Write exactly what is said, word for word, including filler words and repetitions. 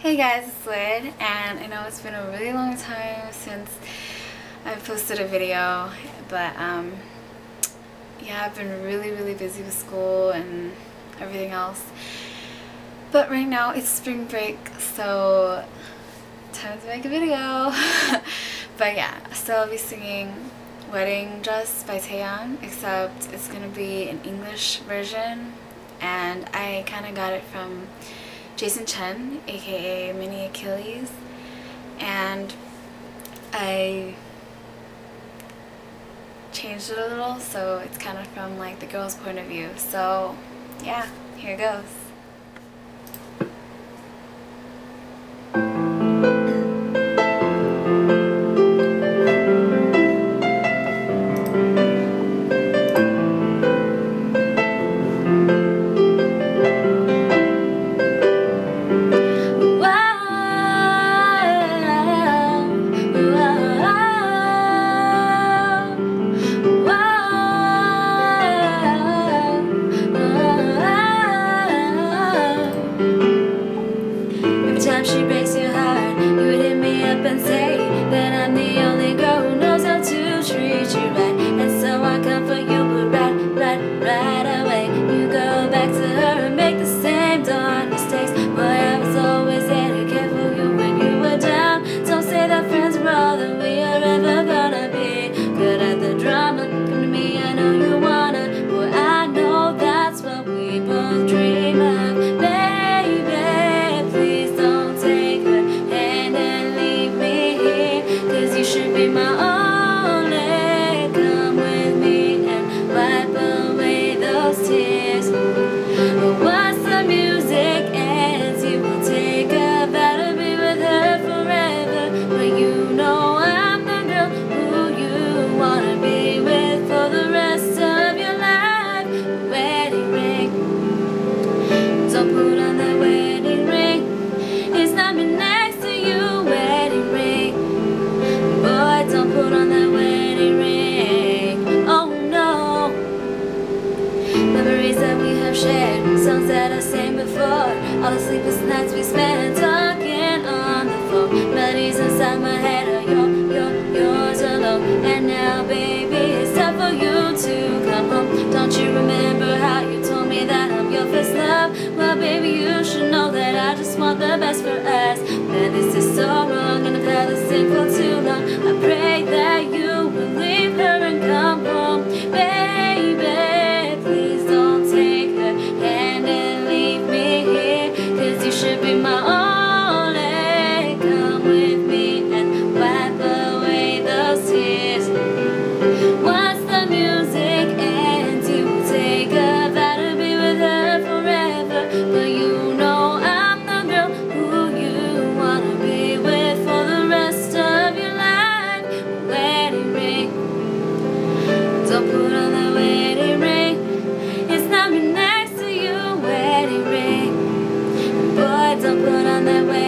Hey guys, it's Lyd, and I know it's been a really long time since I've posted a video, but um, yeah, I've been really really busy with school and everything else. But right now it's spring break, so time to make a video. But yeah, so I'll be singing Wedding Dress by Taeyang, except it's gonna be an English version, and I kind of got it from Jason Chen, aka Mini Achilles, and I changed it a little so it's kind of from like the girl's point of view. So yeah, here it goes. She breaks your heart, you would hit me up and say that I'm the only girl who knows how to treat you right. And so I come for you, but right, right, right away you go back to her and make the same darn mistakes. Boy, I was always there to care for you when you were down. Don't say that friends were all that we are ever gonna be. Good at the drama, come to me, I know you wanna. Boy, I know that's what we both dream of. Baby, please don't take her hand and leave me here, 'cause you should be my only. Come with me and wipe away those tears. Once the music ends, you will take a vow to be with her forever. But you know I'm the girl who you wanna be with for the rest of your life. Wedding ring, don't put on that wedding ring. It's not me next to you, wedding ring. Boy, don't put on that wedding ring. Oh no. Memories that we have shared, songs that I sang before, all the sleepless nights we spent talking on the phone. Melodies inside my head are your, your, yours alone. And now, baby, it's time for you to come home. Don't you remember how you told me that I'm your first love? Well, baby, you should know that I just want the best for us. Man, this is so wrong, and I've had this thing for too long. I pray that you will leave her and come home. Baby, please don't take her hand and leave me here, 'cause you should be my only. Come with me and wipe away those tears. Once the music ends, you will take a vow to be with her forever. But you know I'm the girl who you wanna be with for the rest of your life. Wedding ring, don't put on that wedding ring. It's not me next to you, wedding ring. Boy, don't put on that wedding ring.